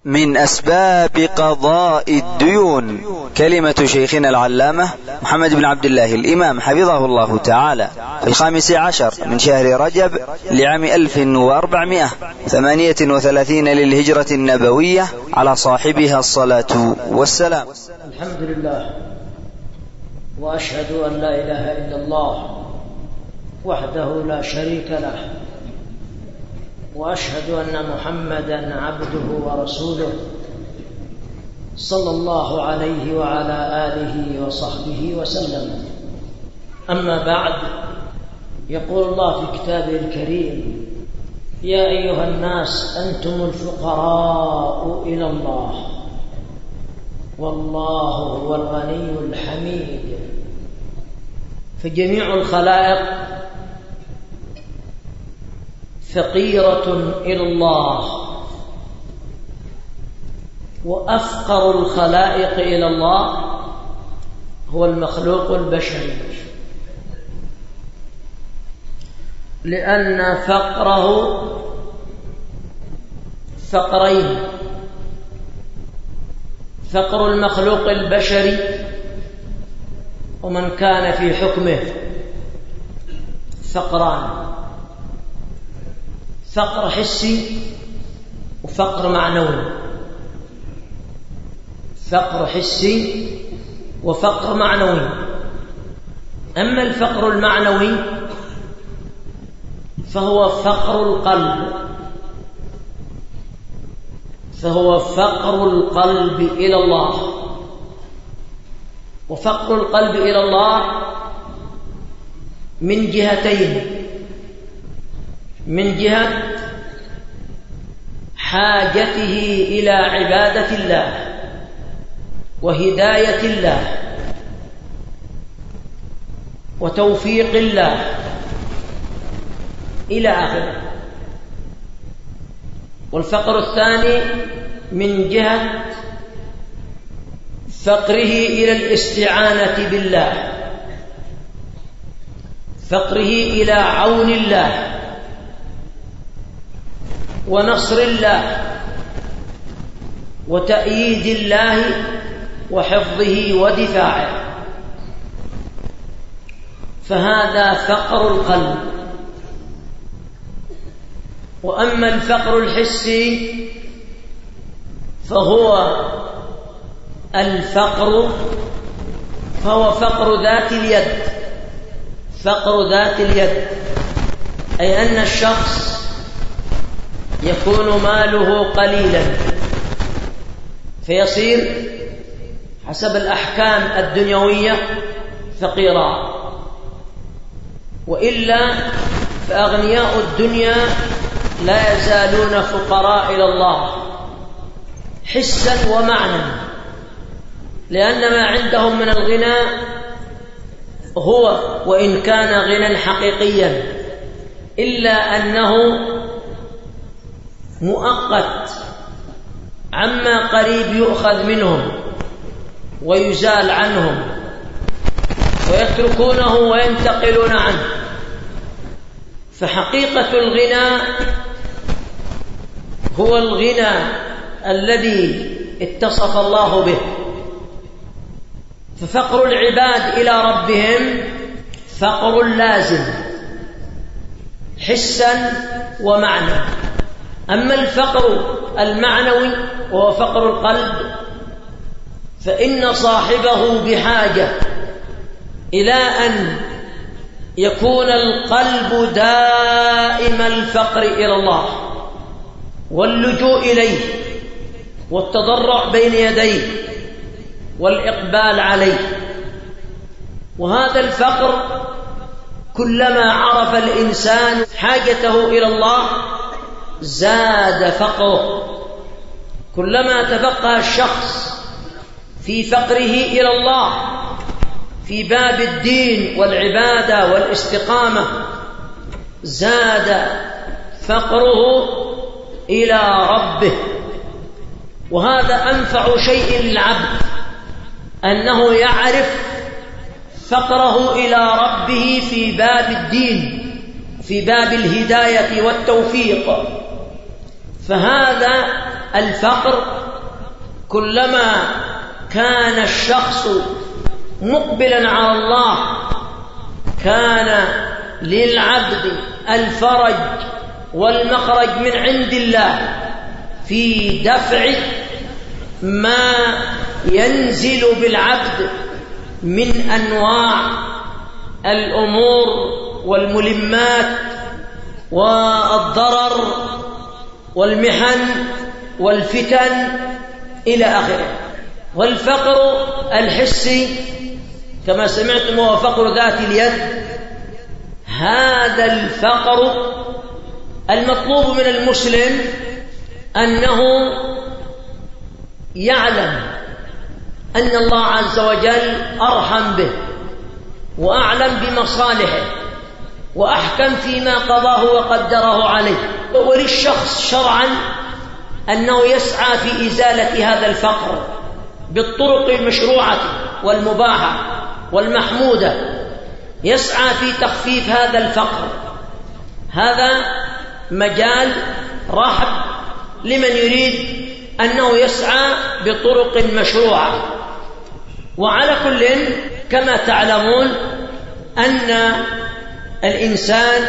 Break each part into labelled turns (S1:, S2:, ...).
S1: من أسباب قضاء الديون كلمة شيخنا العلامة محمد بن عبد الله الإمام حفظه الله تعالى في 15 من شهر رجب لعام 1438 للهجرة النبوية على صاحبها الصلاة والسلام.
S2: الحمد لله، وأشهد أن لا إله إلا الله وحده لا شريك له، وأشهد أن محمدًا عبده ورسوله صلى الله عليه وعلى آله وصحبه وسلم. أما بعد، يقول الله في كتابه الكريم: يا أيها الناس أنتم الفقراء إلى الله والله هو الغني الحميد. فجميع الخلائق فقيرة إلى الله، وأفقر الخلائق إلى الله هو المخلوق البشري، لأن فقره فقرين: فقر المخلوق البشري ومن كان في حكمه فقران: فقر حسي وفقر معنوي. فقر حسي وفقر معنوي. أما الفقر المعنوي فهو فقر القلب، فهو فقر القلب إلى الله. وفقر القلب إلى الله من جهتين: من جهة حاجته إلى عبادة الله وهداية الله وتوفيق الله إلى آخره. والفقر الثاني من جهة فقره إلى الاستعانة بالله، فقره إلى عون الله ونصر الله وتأييد الله وحفظه ودفاعه. فهذا فقر القلب. وأما الفقر الحسي فهو فقر ذات اليد. فقر ذات اليد أي أن الشخص يكون ماله قليلا فيصير حسب الأحكام الدنيوية فقيرا، وإلا فأغنياء الدنيا لا يزالون فقراء إلى الله حسا ومعنى، لأن ما عندهم من الغنى هو وإن كان غنى حقيقيا إلا أنه مؤقت عما قريب يؤخذ منهم ويزال عنهم ويتركونه وينتقلون عنه. فحقيقة الغنى هو الغنى الذي اتصف الله به. ففقر العباد إلى ربهم فقر لازم حسا ومعنى. أما الفقر المعنوي وهو فقر القلب فإن صاحبه بحاجة إلى أن يكون القلب دائم الفقر إلى الله واللجوء إليه والتضرع بين يديه والإقبال عليه. وهذا الفقر كلما عرف الإنسان حاجته إلى الله زاد فقره. كلما تفقه الشخص في فقره إلى الله في باب الدين والعبادة والاستقامة زاد فقره إلى ربه. وهذا أنفع شيء للعبد، أنه يعرف فقره إلى ربه في باب الدين، في باب الهداية والتوفيق. فهذا الفقر كلما كان الشخص مقبلا على الله كان للعبد الفرج والمخرج من عند الله في دفع ما ينزل بالعبد من أنواع الأمور والملمات والضرر والمحن والفتن إلى آخره. والفقر الحسي كما سمعتم هو فقر ذات اليد. هذا الفقر المطلوب من المسلم أنه يعلم أن الله عز وجل أرحم به وأعلم بمصالحه وأحكم فيما قضاه وقدره عليه. وللشخص شرعا أنه يسعى في إزالة هذا الفقر بالطرق المشروعة والمباحة والمحمودة، يسعى في تخفيف هذا الفقر. هذا مجال رحب لمن يريد أنه يسعى بطرق مشروعة. وعلى كل كما تعلمون أن الإنسان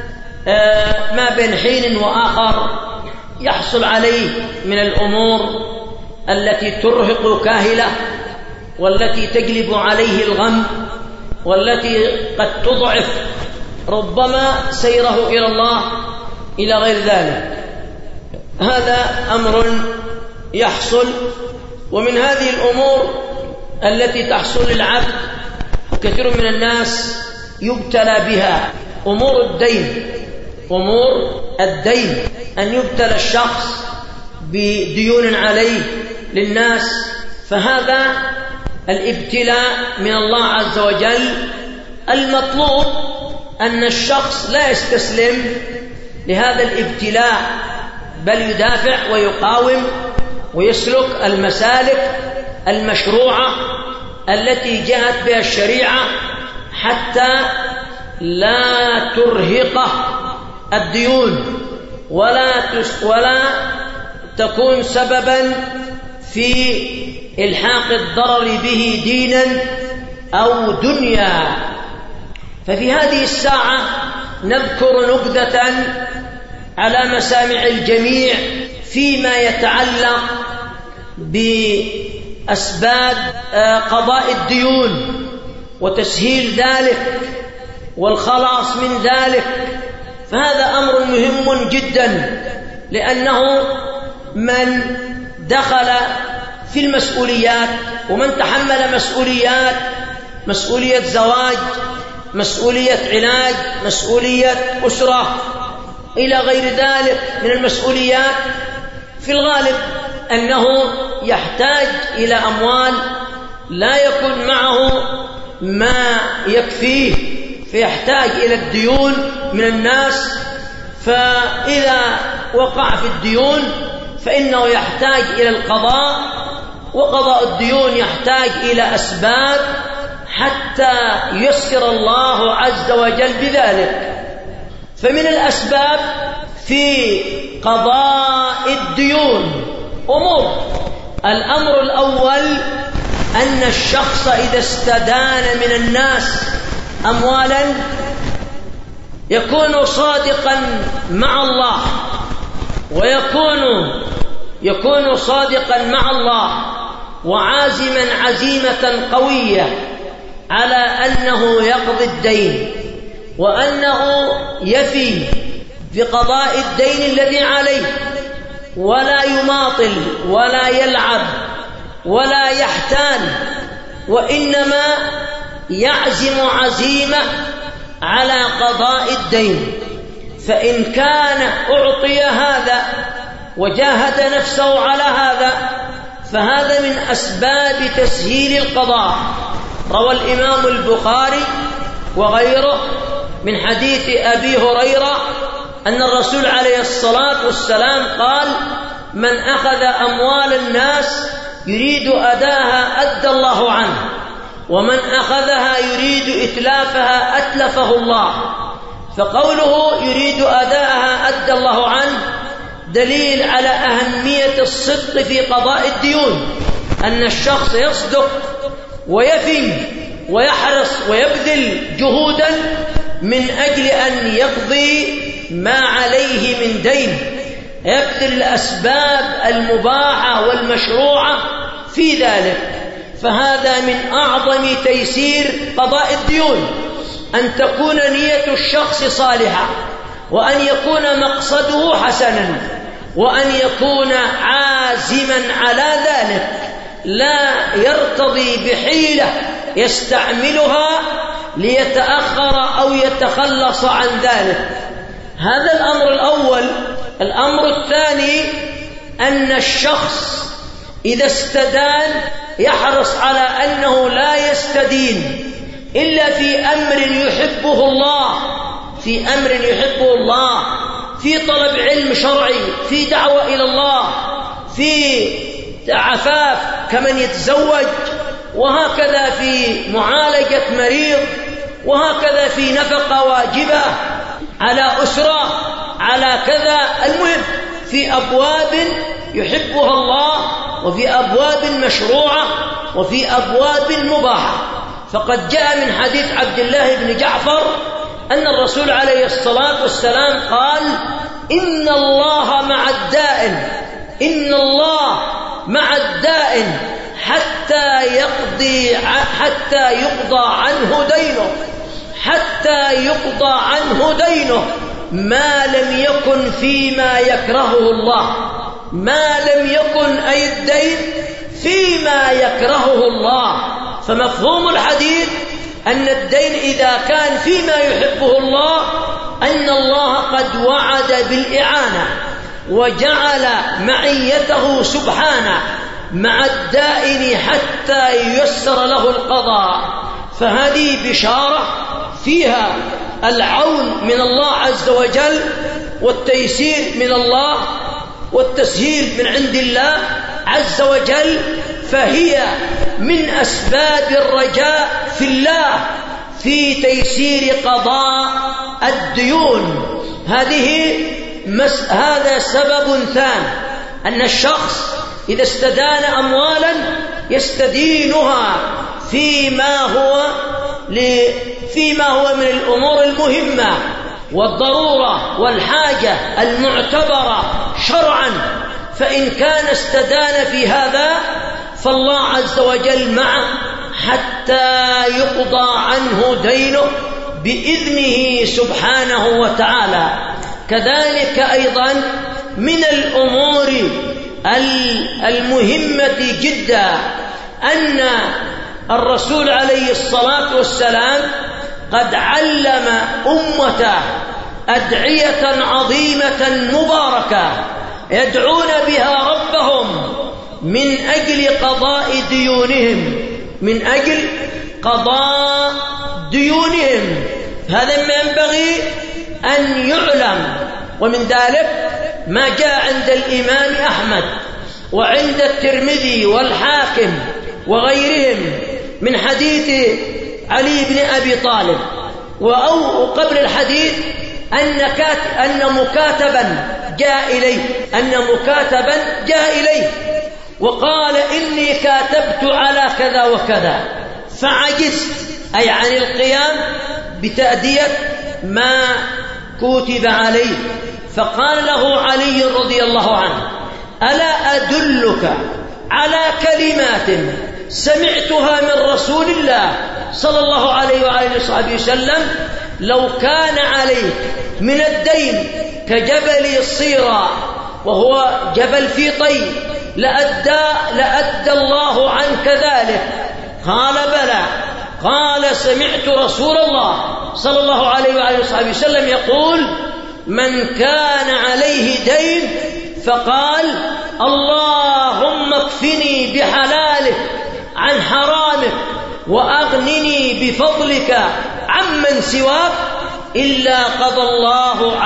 S2: ما بين حين وآخر يحصل عليه من الأمور التي ترهق كاهلة والتي تجلب عليه الغم والتي قد تضعف ربما سيره إلى الله إلى غير ذلك. هذا أمر يحصل. ومن هذه الأمور التي تحصل للعبد كثير من الناس يبتلى بها أمور الدين. أمور الدين أن يبتلى الشخص بديون عليه للناس، فهذا الابتلاء من الله عز وجل. المطلوب أن الشخص لا يستسلم لهذا الابتلاء بل يدافع ويقاوم ويسلك المسالك المشروعة التي جاءت بها الشريعة حتى لا ترهقه الديون ولا تكون سببا في إلحاق الضرر به دينا أو دنيا. ففي هذه الساعة نذكر نبذة على مسامع الجميع فيما يتعلق بأسباب قضاء الديون وتسهيل ذلك والخلاص من ذلك. فهذا أمر مهم جدا، لأنه من دخل في المسؤوليات ومن تحمل مسؤوليات، مسؤولية زواج، مسؤولية علاج، مسؤولية أسرة إلى غير ذلك من المسؤوليات، في الغالب أنه يحتاج إلى أموال لا يكون معه ما يكفيه، فيحتاج إلى الديون من الناس. فإذا وقع في الديون فإنه يحتاج إلى القضاء، وقضاء الديون يحتاج إلى أسباب حتى يسر الله عز وجل بذلك. فمن الأسباب في قضاء الديون أمور. الأمر الأول أن الشخص إذا استدان من الناس أموالا يكون صادقا مع الله، ويكون صادقا مع الله وعازما عزيمة قوية على أنه يقضي الدين وأنه يفي بقضاء الدين الذي عليه، ولا يماطل ولا يلعب ولا يحتال، وإنما يعزم عزيمة على قضاء الدين. فإن كان أعطي هذا وجاهد نفسه على هذا فهذا من أسباب تسهيل القضاء. روى الإمام البخاري وغيره من حديث أبي هريرة أن الرسول عليه الصلاة والسلام قال: من أخذ أموال الناس يريد أداها أدى الله عنه، ومن أخذها يريد إتلافها أتلفه الله. فقوله يريد أداءها أدى الله عنه دليل على أهمية الصدق في قضاء الديون، أن الشخص يصدق ويفي ويحرص ويبذل جهودا من أجل أن يقضي ما عليه من دين، يبذل الأسباب المباحة والمشروعة في ذلك. فهذا من أعظم تيسير قضاء الديون، أن تكون نية الشخص صالحة، وأن يكون مقصده حسنا، وأن يكون عازما على ذلك، لا يرتضي بحيلة يستعملها ليتأخر أو يتخلص عن ذلك. هذا الأمر الأول. الأمر الثاني أن الشخص إذا استدان يحرص على أنه لا يستدين إلا في أمر يحبه الله، في أمر يحبه الله، في طلب علم شرعي، في دعوة إلى الله، في عفاف كمن يتزوج، وهكذا في معالجة مريض، وهكذا في نفقة واجبة على أسرة، على كذا. المهم في أبواب يحبها الله، وفي أبواب مشروعة، وفي أبواب مباحة. فقد جاء من حديث عبد الله بن جعفر أن الرسول عليه الصلاة والسلام قال: إن الله مع الدائن، إن الله مع الدائن حتى يقضى عنه دينه، حتى يقضى عنه دينه، ما لم يكن فيما يكرهه الله، ما لم يكن أي الدين فيما يكرهه الله. فمفهوم الحديث أن الدين إذا كان فيما يحبه الله، أن الله قد وعد بالإعانة وجعل معيته سبحانه مع الدائن حتى ييسر له القضاء. فهذه بشارة فيها العون من الله عز وجل، والتيسير من الله، والتسهيل من عند الله عز وجل. فهي من أسباب الرجاء في الله في تيسير قضاء الديون. هذا سبب ثاني، أن الشخص إذا استدان أموالا يستدينها فيما هو من الأمور المهمة والضرورة والحاجة المعتبرة شرعا. فإن كان استدان في هذا فالله عز وجل معه حتى يقضى عنه دينه بإذنه سبحانه وتعالى. كذلك أيضا من الأمور المهمة جدا أن الرسول عليه الصلاة والسلام قد علم أمته أدعية عظيمة مباركة يدعون بها ربهم من أجل قضاء ديونهم، من أجل قضاء ديونهم. هذا ما ينبغي أن يعلم. ومن ذلك ما جاء عند الإمام أحمد وعند الترمذي والحاكم وغيرهم من حديث علي بن أبي طالب، وقبل الحديث أن مكاتبا جاء إليه وقال: إني كاتبت على كذا وكذا فعجزت، أي عن القيام بتأدية ما كتب عليه. فقال له علي رضي الله عنه: ألا أدلك على كلمات سمعتها من رسول الله صلى الله عليه وآله وصحبه وسلم: لو كان عليك من الدين كجبل صيرا وهو جبل في طي لأدى الله عنك ذلك. قال: بلى. قال: سمعت رسول الله صلى الله عليه وآله وصحبه وسلم يقول: من كان عليه دين فقال: اللهم اكفني بحلالك عن حرامك وأغنني بفضلك عمن سواك، إلا قضى الله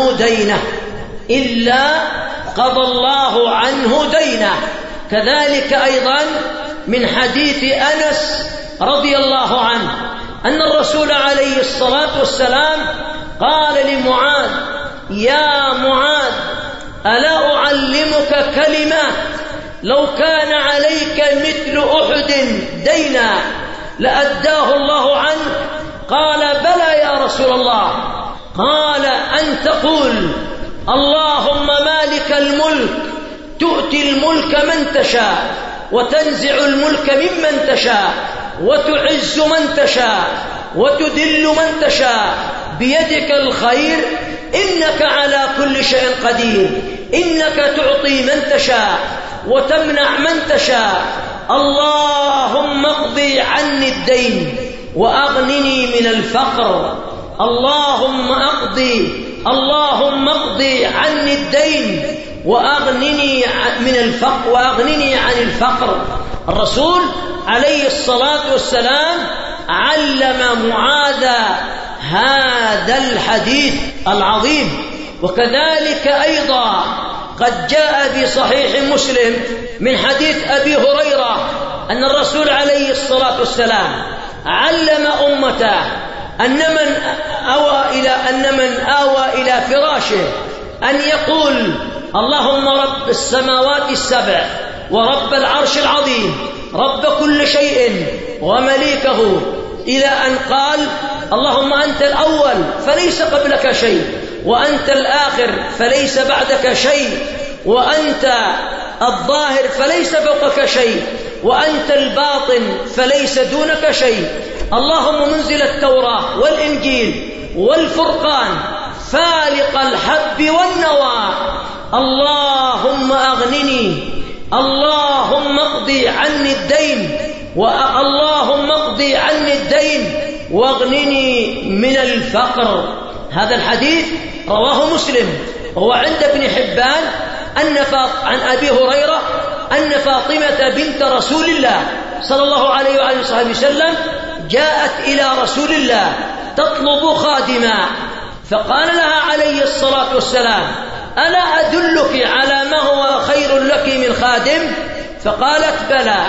S2: عنه دينه. كذلك أيضا من حديث أنس رضي الله عنه أن الرسول عليه الصلاة والسلام قال لمعاذ: يا معاذ، ألا أعلمك كلمة لو كان عليك مثل أحد دينا لأداه الله عنك؟ قال بلى يا رسول الله. قال أن تقول اللهم مالك الملك تؤتي الملك من تشاء وتنزع الملك ممن تشاء وتعز من تشاء وتذل من تشاء بيدك الخير إنك على كل شيء قدير، إنك تعطي من تشاء وتمنع من تشاء. اللهم اقضي عني الدين وأغنني من الفقر. اللهم اقضي عني الدين وأغنني عن الفقر. الرسول عليه الصلاة والسلام علم معاذ هذا الحديث العظيم. وكذلك أيضا قد جاء في صحيح مسلم من حديث أبي هريرة أن الرسول عليه الصلاة والسلام علم أمته أن من آوى إلى فراشه أن يقول اللهم رب السماوات السبع ورب العرش العظيم رب كل شيء ومليكه، إلى أن قال اللهم أنت الأول فليس قبلك شيء، وأنت الآخر فليس بعدك شيء، وأنت الظاهر فليس فوقك شيء، وأنت الباطن فليس دونك شيء. اللهم منزل التوراة والإنجيل والفرقان فالق الحب والنوى. اللهم أغنني، اللهم اقضي عني الدين، اللهم اقضي عني الدين واغنني من الفقر. هذا الحديث رواه مسلم، وهو عند ابن حبان عن أبي هريرة أن فاطمة بنت رسول الله صلى الله عليه وآله وصحبه وسلم جاءت إلى رسول الله تطلب خادما، فقال لها عليه الصلاة والسلام ألا أدلك على ما هو خير لك من خادم؟ فقالت بلى،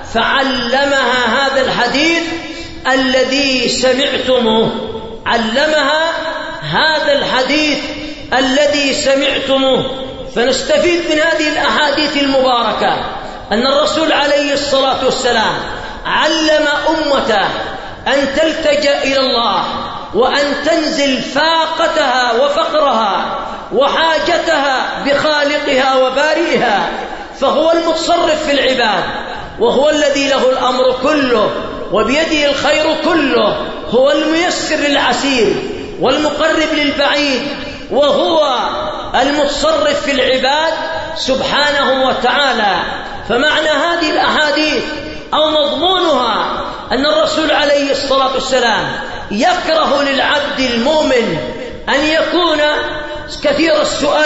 S2: فعلمها هذا الحديث الذي سمعتموه. علمها هذا الحديث الذي سمعتموه. فنستفيد من هذه الأحاديث المباركة أن الرسول عليه الصلاة والسلام علم أمته أن تلتجأ إلى الله وأن تنزل فاقتها وفقرها وحاجتها بخالقها وبارئها، فهو المتصرف في العباد، وهو الذي له الأمر كله وبيده الخير كله، هو الميسر للعسير والمقرب للبعيد، وهو المتصرف في العباد سبحانه وتعالى. فمعنى هذه الأحاديث أو مضمونها أن الرسول عليه الصلاة والسلام يكره للعبد المؤمن أن يكون كثير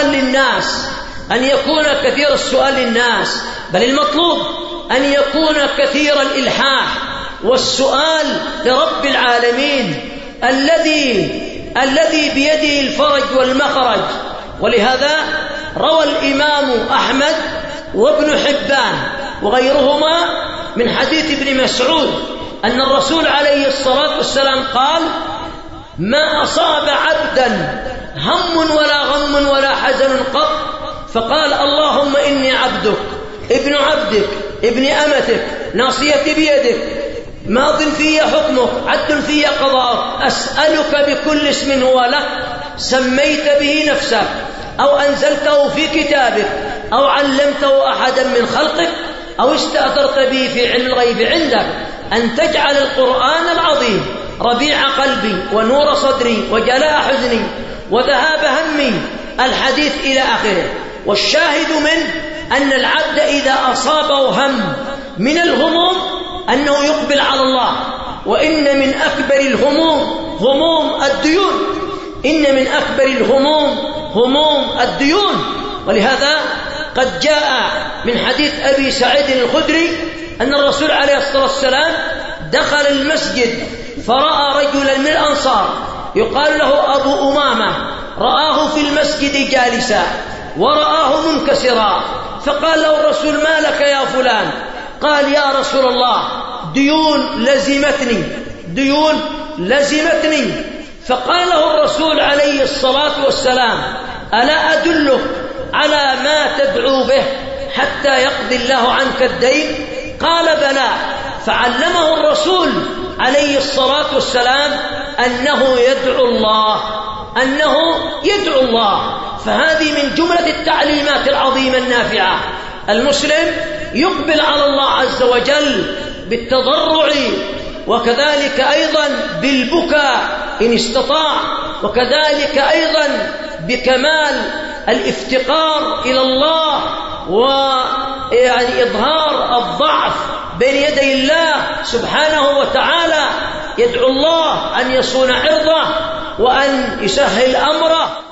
S2: السؤال للناس، بل المطلوب أن يكون كثير الإلحاح والسؤال لرب العالمين الذي بيده الفرج والمخرج. ولهذا روى الإمام أحمد وابن حبان وغيرهما من حديث ابن مسعود أن الرسول عليه الصلاة والسلام قال ما أصاب عبدا هم ولا غم ولا حزن قط فقال اللهم إني عبدك ابن عبدك ابن أمتك ناصيتي بيدك ماض في حكمك عدل في قضاءك أسألك بكل اسم هو لك سميت به نفسك أو أنزلته في كتابك أو علمته أحدا من خلقك أو استأثرت به في علم الغيب عندك أن تجعل القرآن العظيم ربيع قلبي ونور صدري وجلاء حزني وذهاب همي، الحديث إلى آخره. والشاهد منه أن العبد إذا أصابه هم من الهموم أنه يقبل على الله. وإن من أكبر الهموم هموم الديون، إن من أكبر الهموم هموم الديون. ولهذا قد جاء من حديث أبي سعيد الخدري أن الرسول عليه الصلاة والسلام دخل المسجد فرأى رجلا من الأنصار يقال له أبو أمامة، رآه في المسجد جالسا ورآه منكسرا، فقال له الرسول ما لك يا فلان؟ قال يا رسول الله ديون لزمتني. فقال له الرسول عليه الصلاة والسلام ألا أدلك على ما تدعو به حتى يقضي الله عنك الدين؟ قال بلى. فعلمه الرسول عليه الصلاة والسلام أنه يدعو الله. فهذه من جملة التعليمات العظيمة النافعة. المسلم يقبل على الله عز وجل بالتضرع، وكذلك أيضا بالبكاء إن استطاع، وكذلك أيضا بكمال الافتقار إلى الله، ويعني إظهار الضعف بين يدي الله سبحانه وتعالى. يدعو الله أن يصون عرضه وأن يسهل أمره.